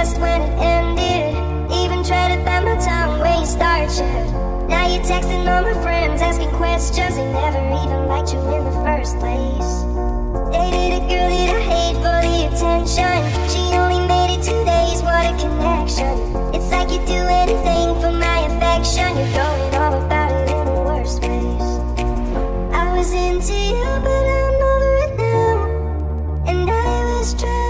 best when it ended. Even tried to bite my tongue when you started shit. Now you're texting all my friends, asking questions. They never even liked you in the first place. Dated a girl that I hate for the attention. She only made it 2 days, what a connection. It's like you'd do anything for my affection. You're going all about it in the worst ways. I was into you, but I'm over it now. And I was trying